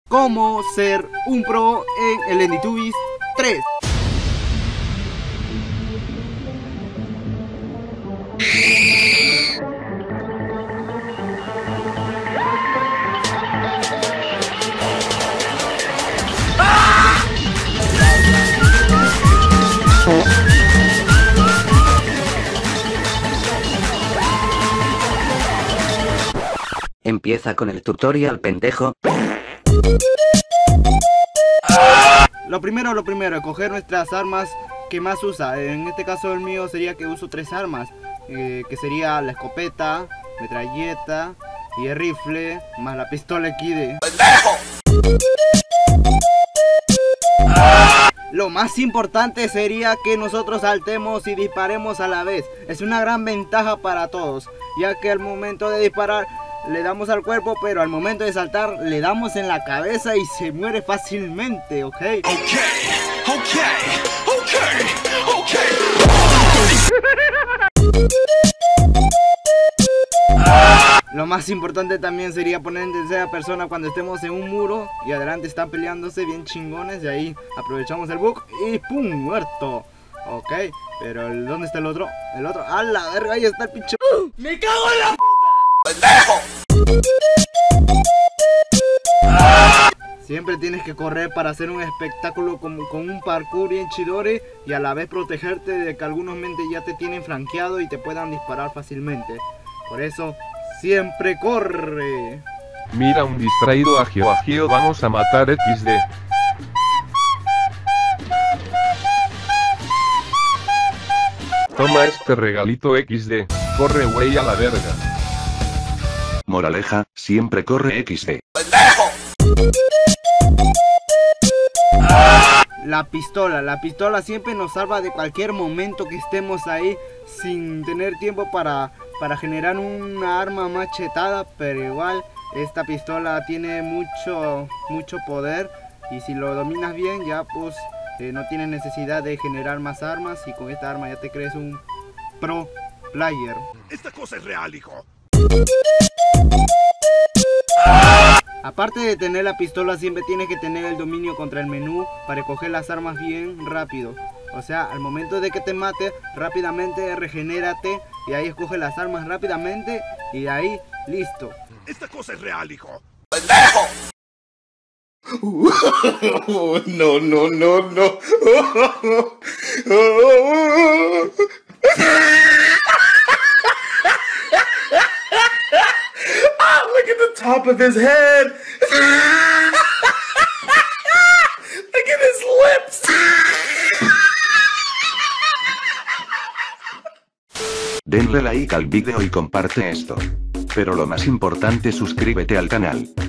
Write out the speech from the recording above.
cómo ser un pro en el Lendytubbies 3. Empieza con el tutorial, pendejo. Lo primero, coger nuestras armas que más usa. En este caso el mío sería que uso 3 armas, que sería la escopeta, metralleta y el rifle, más la pistola XD. Lo más importante sería que nosotros saltemos y disparemos a la vez. Es una gran ventaja para todos, ya que al momento de disparar le damos al cuerpo, pero al momento de saltar le damos en la cabeza y se muere fácilmente, ¿ok? Lo más importante también sería poner en tercera persona cuando estemos en un muro y adelante están peleándose bien chingones, y ahí aprovechamos el bug y ¡pum! Muerto. Ok, pero ¿dónde está el otro? El otro, ¡a la verga! Ahí está el pinche. ¡Me cago en la puta! Siempre tienes que correr para hacer un espectáculo con un parkour bien chidori y a la vez protegerte de que algunos mentes ya te tienen flanqueado y te puedan disparar fácilmente. Por eso, siempre corre. Mira un distraído agio, vamos a matar XD. Toma este regalito XD, corre wey a la verga. Moraleja, siempre corre XD. La pistola siempre nos salva de cualquier momento que estemos ahí sin tener tiempo para generar una arma más chetada, pero igual esta pistola tiene mucho poder y si lo dominas bien ya pues no tienes necesidad de generar más armas y con esta arma ya te crees un pro player. Esta cosa es real, hijo. Aparte de tener la pistola, siempre tienes que tener el dominio contra el menú para coger las armas bien rápido. O sea, al momento de que te mate, rápidamente regenérate y ahí escoge las armas rápidamente y de ahí, listo. Esta cosa es real, hijo. No, no, no, no. Look at the top of his head. Look at his lips. Denle like al vídeo y comparte esto. Pero lo más importante, suscríbete al canal.